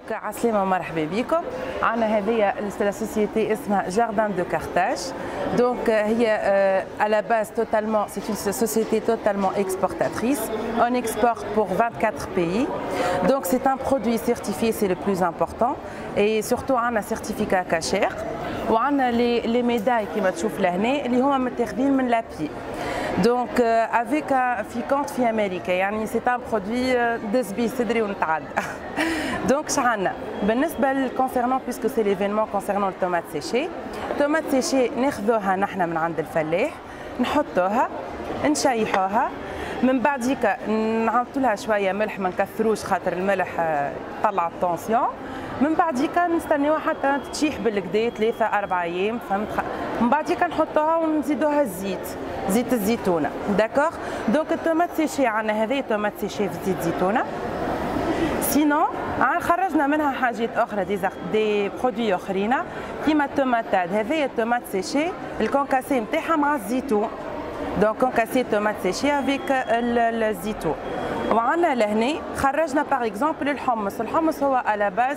عسلامة مرحبا بكم. عندنا هذه السوسيتي اسمها جاردان دو كارتاج. دونك هي à la base totalement, c'est une société totalement exportatrice. On exporte pour 24 pays. Donc c'est un produit certifié, c'est le plus important. Et surtout on a un certificat cachère. وعندنا les médailles كما تشوف لهنا اللي هما متاخذين من لابي. دونك افيك في كونت في امريكا، يعني سي ان برودوي دز بيه صدري ونتعدى. دونك شعنا بالنسبه كونسيرنون بيسكو سي ليفينمون كونسيرنون التومات سيشي. التومات سيشي ناخذوها نحن من عند الفلاح، نحطوها نشيحوها، من بعديك نعطوا لها شويه ملح، ما نكثروش خاطر الملح طلع الطونسيون. من بعديك نستناوها حتى تشيح بالكدا 3-4 ايام، فهمت؟ من بعديك نحطوها ونزيدوها الزيت، زيت الزيتونه، داكوغ. دونك التومات سيشي عندنا هذه تومات سيشي في زيت زيتونه. سينون خرجنا منها حاجات اخرى دي برودوي اخرين كيما التوماتاد. هذه التومات سيشي الكونكاسي نتاعها مع الزيتون، دونك كونكاسي تومات سيشي افيك الزيتون. وعندنا لهنا خرجنا باغ اكزومبل الحمص. الحمص هو على باز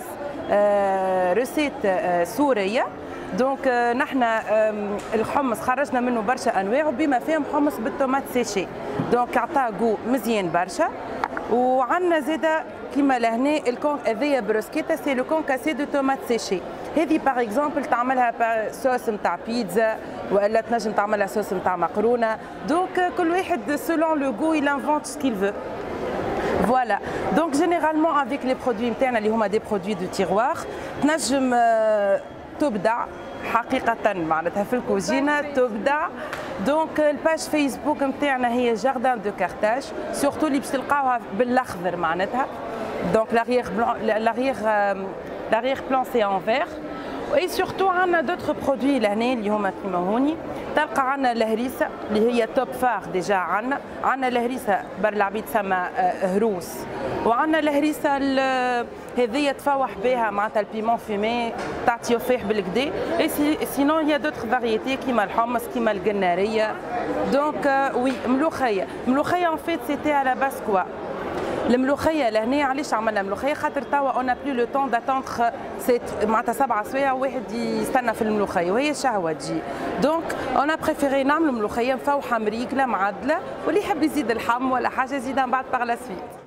ريسيت سوريه. دونك نحن الحمص خرجنا منه برشا انواع وبما فيهم حمص بالتومات سيشي، دونك عطاه جو مزيان برشا. وعندنا زاده كيما لهنا هذيا بروسكيتا، سي لو كونكاسي دو تومات سيشي. هذه باغ اكزومبل تعملها صوص نتاع بيتزا ولا تنجم تعملها صوص نتاع مقرونه. دونك كل واحد سولون لو جو il invente ce qu'il veut. Voilà. Donc généralement avec les produits نتاعنا اللي هما دي برودوي دو تيغوار تنجم تبدع حقيقة معناتها في الكوزينة تبدع. دونك الباج فيسبوك نتاعنا هي جاردان دو كارتاج، سورتو اللي باش تلقاوها بالاخضر معناتها. دونك l'arrière plan c'est en vert. اي سورتو عندنا دوتر برودوي لهنا اللي هما كيما هوني. تلقى عندنا الهريسه اللي هي توب فار ديجا. عندنا الهريسه بر العبيد تسمى هروس، وعندنا الهريسه هذيا تفوح بها معناتها البيمون فيمي تعطي فيح بالكدا. اي سينون هي دوتر فاريتي كيما الحمص كيما القناريه. دونك وي ملوخيه. ملوخيه ان فيت سيتي على باس كوا الملوخيه لهنا. علاش عملنا ملوخيه؟ خاطر توا اون بلو لو طون داتوندر معناتها 7 سوايع واحد يستنى في الملوخيه وهي شهوه تجي. دونك اون بريفيري نعملوا ملوخيه مفوحه مريكله معدله، واللي يحب يزيد اللحم ولا حاجه يزيدها من بعد باغ لا سويت.